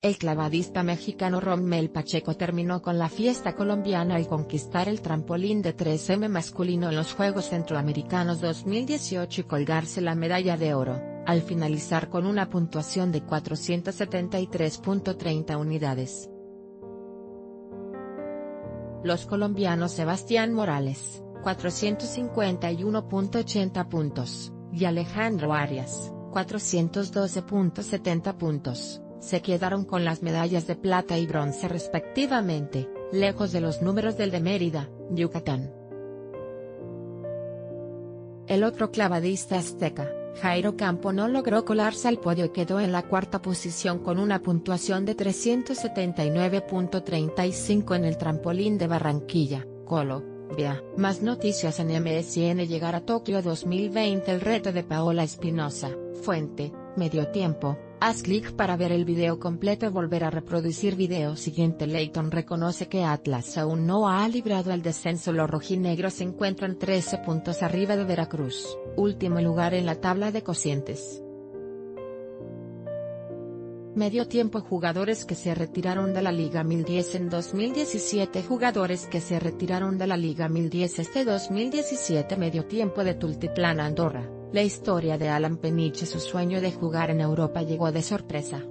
El clavadista mexicano Rommel Pacheco terminó con la fiesta colombiana al conquistar el trampolín de 3M masculino en los Juegos Centroamericanos 2018 y colgarse la medalla de oro, al finalizar con una puntuación de 473.30 unidades. Los colombianos Sebastián Morales, 451.80 puntos, y Alejandro Arias, 412.70 puntos. Se quedaron con las medallas de plata y bronce respectivamente, lejos de los números del de Mérida, Yucatán. El otro clavadista azteca, Jairo Campo, no logró colarse al podio y quedó en la cuarta posición con una puntuación de 379.35 en el trampolín de Barranquilla, Colo. Vea más noticias en MSN. Llegar a Tokio 2020. El reto de Paola Espinosa. Fuente, Medio Tiempo. Haz clic para ver el video completo y volver a reproducir video siguiente. Leyton reconoce que Atlas aún no ha librado el descenso. Los rojinegros se encuentran 13 puntos arriba de Veracruz, último lugar en la tabla de cocientes. Medio tiempo. Jugadores que se retiraron de la Liga 1010 en 2017. Jugadores que se retiraron de la Liga 1010 este 2017. Medio tiempo de Tultitlán, Andorra. La historia de Alan Peniche. Su sueño de jugar en Europa llegó de sorpresa.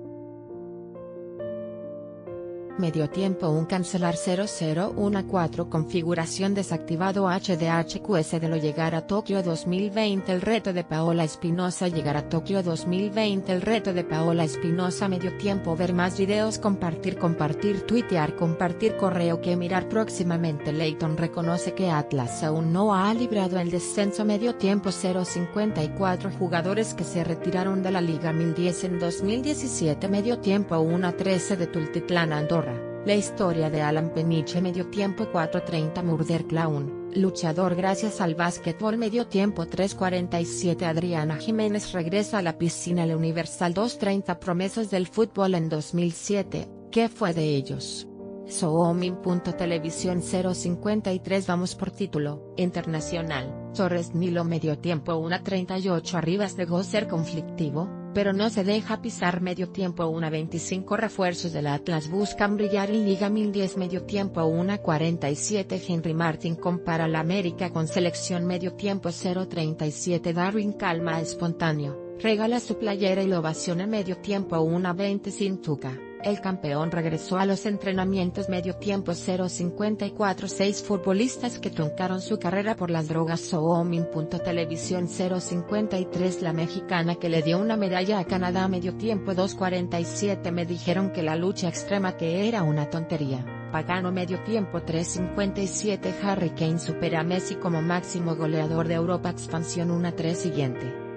Medio tiempo. Un cancelar 0014. Configuración desactivado. HDHQS de lo llegar a Tokio 2020. El reto de Paola Espinosa. Llegar a Tokio 2020. El reto de Paola Espinosa. Medio tiempo. Ver más videos. Compartir, tuitear, compartir correo que mirar próximamente. Leyton reconoce que Atlas aún no ha librado el descenso. Medio tiempo. 054. Jugadores que se retiraron de la Liga 1010 en 2017. Medio tiempo. 1:13 de Tultitlán, Andorra. La historia de Alan Peniche. Medio tiempo. 4:30 Murder Clown, luchador gracias al básquetbol. Medio tiempo. 3:47 Adriana Jiménez regresa a la piscina. El Universal. 2:30 Promesas del fútbol en 2007, ¿qué fue de ellos? Soomin.televisión. 053 Vamos por título. Internacional. Torres Nilo. Medio tiempo. 1:38 Arribas de Ser conflictivo, pero no se deja pisar. Medio tiempo. 1:25 Refuerzos del Atlas buscan brillar en Liga 1010. Medio tiempo. 1:47 Henry Martin compara la América con selección. Medio tiempo. 0:37 Darwin Calma espontáneo, regala su playera y lo ovaciona. Medio tiempo. 1:20 Sintuca, el campeón regresó a los entrenamientos. Medio tiempo. 0:54 6 futbolistas que truncaron su carrera por las drogas. Soomin.televisión. 0:53 La mexicana que le dio una medalla a Canadá. Medio tiempo. 2:47 Me dijeron que la lucha extrema que era una tontería. Pagano. Medio tiempo. 3:57 Harry Kane supera a Messi como máximo goleador de Europa. Expansión 1:3 Siguiente.